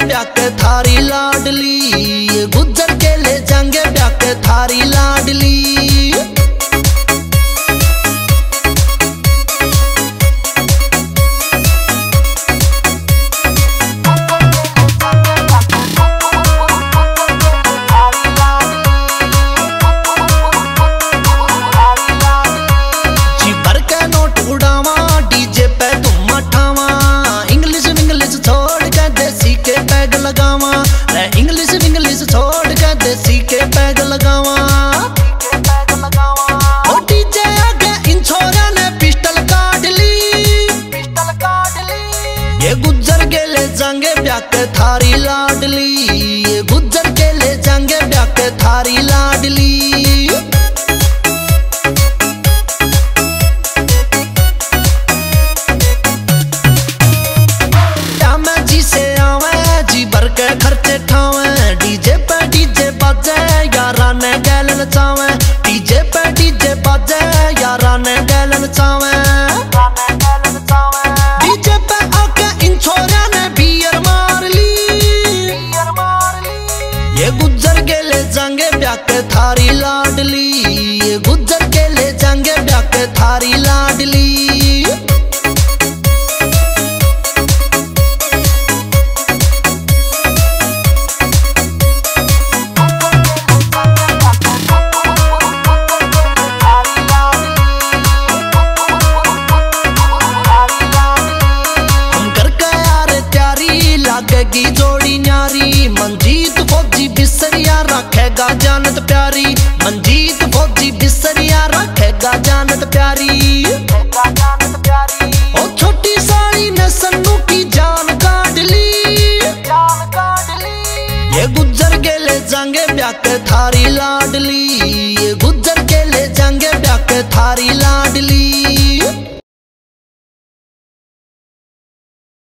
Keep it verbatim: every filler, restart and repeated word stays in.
Back थारी लाडली, ये गुजर के ले जाएंगे ब्याक थारी लाडली। इंग्लिश इंग्लिश छोड़ के देसी के पैग लगावा। ओ डीजे आगे इन छोरा ने पिस्टल काट ली, पिस्टल काट ली। ये गुजर के ले जाएंगे ब्याक थारी लाडली, ये गुजर के ले जाएंगे ब्याक थारी लाडली। खर्चे ठावे डीजे पे डीजे बाजे यारा ने गैलन चावे, डीजे पे डीजे बाजे यारा ने गैलन चावे। डीजे पे आके इन छोरा ने बियर मार ली, ये गुजर के ले जाएंगे ब्याक थारी लाडली, ये गुजर के ले जाएंगे ब्याक थारी लाडली। लगेगी जोड़ी न्यारी, मंजीत फौजी बिसरिया रखेगा जानत प्यारी, मंजीत फौजी बिसरिया रखेगा जानत प्यारी। ओ छोटी साली ने सन्नू की जान काट ली, ये गुजर के ले जाएंगे ब्याक थारी लाडली, ये गुजर के ले जाएंगे ब्याक थारी लाडली।